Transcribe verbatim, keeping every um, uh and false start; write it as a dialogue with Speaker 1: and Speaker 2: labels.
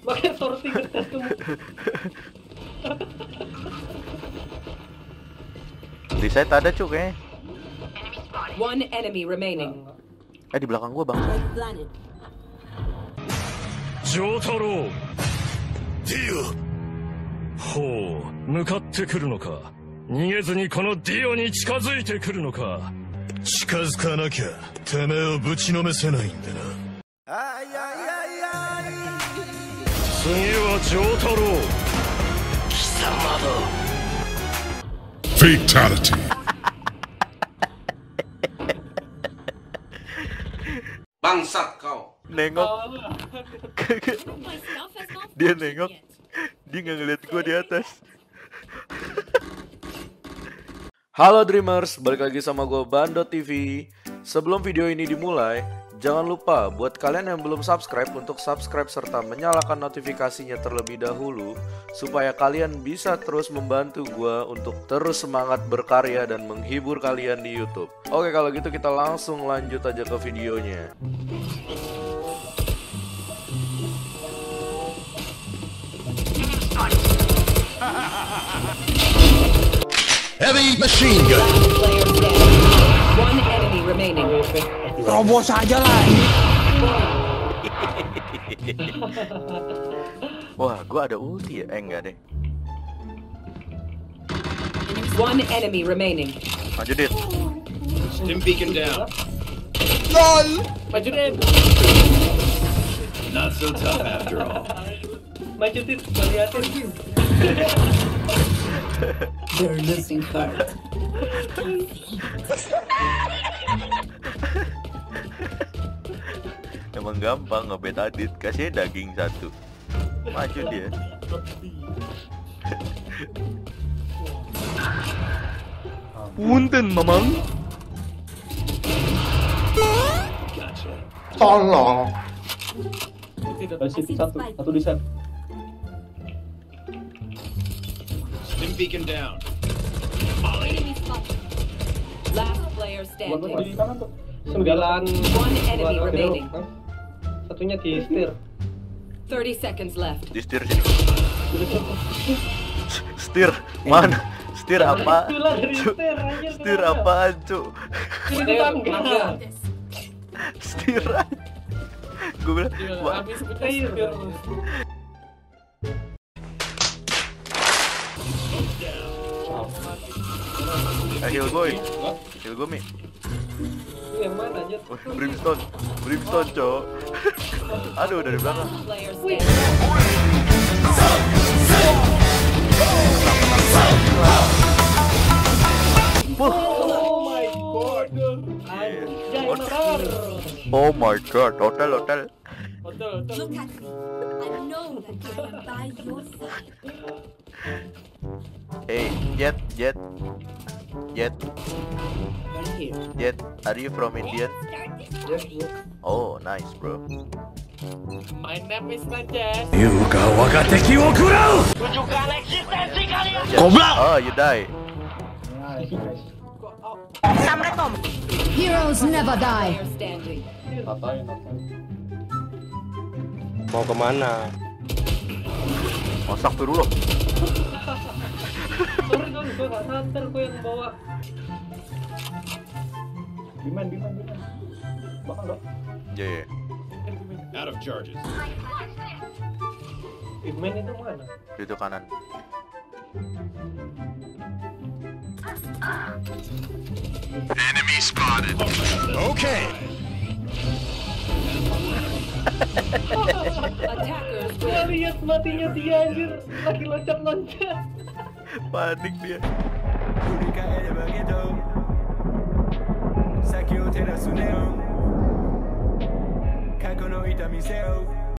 Speaker 1: Pakai sorting ngetes tuh.
Speaker 2: Di site ada cuk kayaknya.
Speaker 3: One enemy remaining.
Speaker 2: Eh di belakang gua bang.
Speaker 4: Jotaro. Dio. Ho, 向かってくるのか。逃げずにこのディオに近づいてくるのか。近づかなきゃてめえをぶちのめせないんだな。あいあいあいあい。次はジョータロウ。貴様だ。
Speaker 5: Fatality.
Speaker 6: Bangsat kau.
Speaker 2: Nengok. Dia nengok. Dia nggak ngeliat gua di atas. Halo Dreamers, balik lagi sama gue Bando T V. Sebelum video ini dimulai, jangan lupa buat kalian yang belum subscribe untuk subscribe serta menyalakan notifikasinya terlebih dahulu, supaya kalian bisa terus membantu gue untuk terus semangat berkarya dan menghibur kalian di YouTube. Oke, kalau gitu kita langsung lanjut aja ke videonya.
Speaker 5: Heavy machine gun.
Speaker 3: One enemy remaining.
Speaker 7: Robos aja lah.
Speaker 2: Wah, gua ada ulti ya? Eh enggak deh.
Speaker 3: One enemy remaining.
Speaker 2: Maju dit.
Speaker 6: Stim beacon down.
Speaker 7: LOL.
Speaker 1: Maju dit.
Speaker 6: Not so tough after all.
Speaker 1: Maju dit, liatin.
Speaker 3: They're losing card.
Speaker 2: Emang gampang ngebet Adit, kasih daging satu. Maju dia. Punten mamang.
Speaker 7: Tolong.
Speaker 1: City satu, satu di set.
Speaker 6: Stim beacon down.
Speaker 3: Last player standing.
Speaker 1: Di kanan tuh. Sembilan.
Speaker 3: One enemy remaining.
Speaker 1: Satunya di setir.
Speaker 3: Thirty seconds left.
Speaker 2: Di setir sini. Setir mana? Setir apa? Setir apaan cuk?
Speaker 1: Ini tangga.
Speaker 2: Setir. Gue bilang, wah.
Speaker 1: Habis setir.
Speaker 2: Eh, heal gue, heal gue mi.
Speaker 1: Yang mana aja?
Speaker 2: Brimstone, Brimstone cok. Aduh dari belakang.
Speaker 3: Player standing.
Speaker 1: Oh my god.
Speaker 2: Oh my god, hotel hotel.
Speaker 1: Hotel hotel.
Speaker 8: Look at me. I know that I am by your side.
Speaker 2: Hey, Jet, Jet, Jet,
Speaker 3: Right here.
Speaker 2: Jet. Are you from India? Oh, nice bro.
Speaker 1: My name is Najas.
Speaker 4: Yuga wagateki wo kurau.
Speaker 1: Tunjukkan eksistensi kalian.
Speaker 2: Goblok. Oh, you die.
Speaker 8: Heroes never die.
Speaker 3: Player standing.
Speaker 7: Mau kemana?
Speaker 2: Masak tuh dulu.
Speaker 1: Sorry dong, gue gak sadar gue yang bawa. Biman, Biman, Biman. Bakal dong.
Speaker 2: Yeah.
Speaker 6: Out of charges.
Speaker 1: Biman itu mana?
Speaker 2: Itu kanan.
Speaker 5: Enemy spotted.
Speaker 4: Okay.
Speaker 3: Attackers
Speaker 1: Gue
Speaker 3: win.
Speaker 1: lihat matinya dia anjir. Lagi loncat-loncat.
Speaker 2: Panik dia.